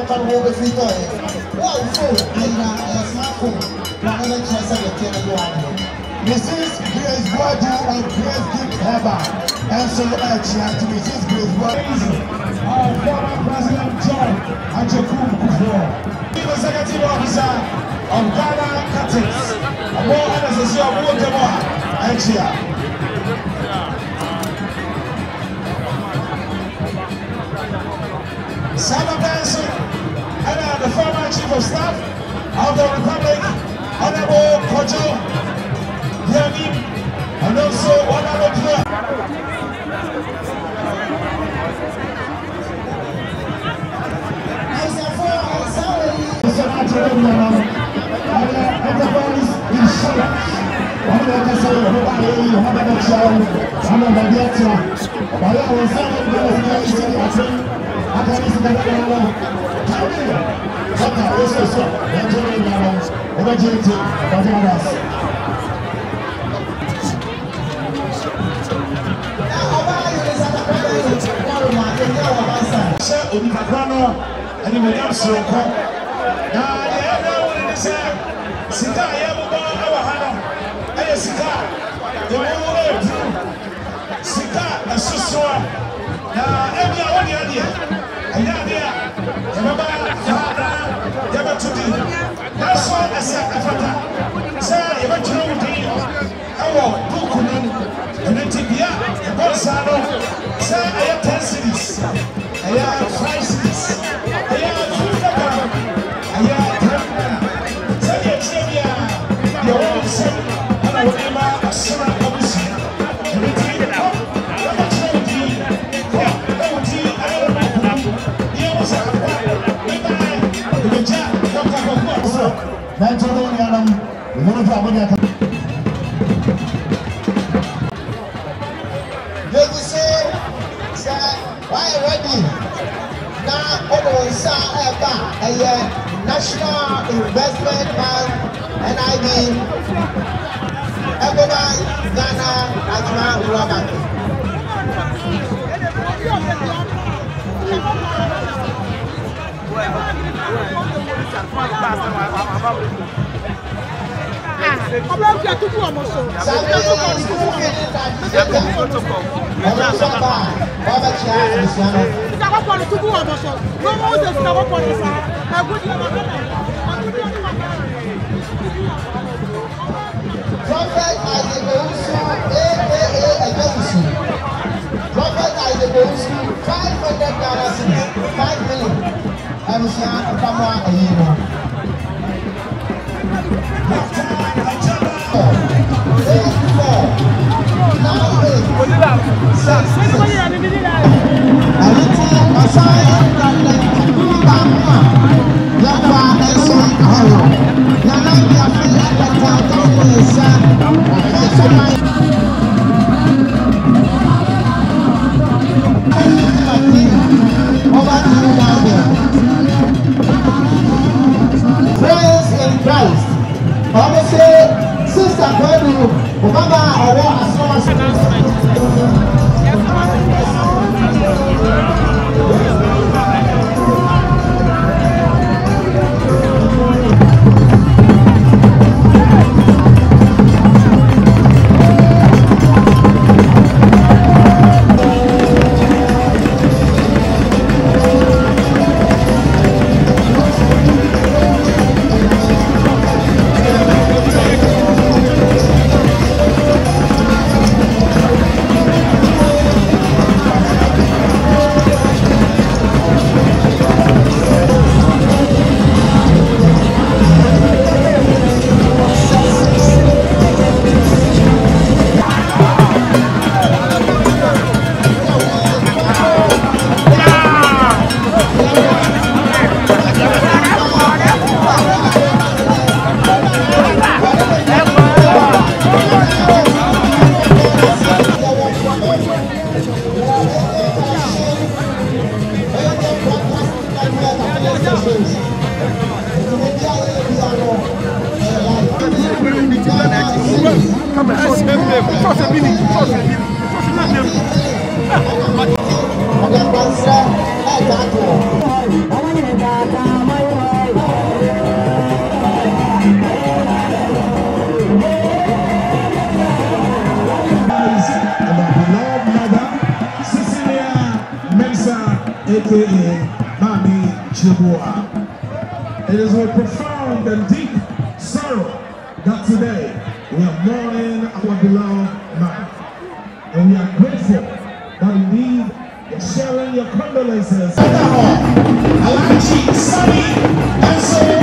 This is Grace Body and Grace Gift Heber. And so to Mrs. Grace Body. Our former President John Kwaku Oteng. He was Executive Officer of Ghana Catholics. And more others as well, more than more. And here. Simon Benson, and the former Chief of Staff of the Republic, Honorable Kwaku and also one other player. Onipakano and the medium soko. Now, the other one is Sika, Yabuba, our Hana, and Sika, the one Sika, and Susua. Now, every idea, and Yadia, Yababa, Yabatudi. That's why I said, Afata, say, eventually, our Bukunan, and then Tibia, the Bolsano, say, I have 10 cities. I have 5 cities. I have 2 Dakar. I have 10. Cecilia, the old son, and I will never assume a policy. Everything up, never charity. I don't know. Here was a goodbye. The chat, Dr. Kwaku. That's all the way. We want to have a National Investment Bank NIB Ecobank Ghana Ajma Bank. Prophet Isaac 500 Ghana cedis, 5 million. I was young, a year. Friends in Christ. Obviously, Sister Kwaku, Obama, or Asamoah aka Mami Chibua. It is with profound and deep sorrow that today we are mourning our beloved man. And we are grateful that indeed you're sharing your condolences. Alaji, Sunny, and so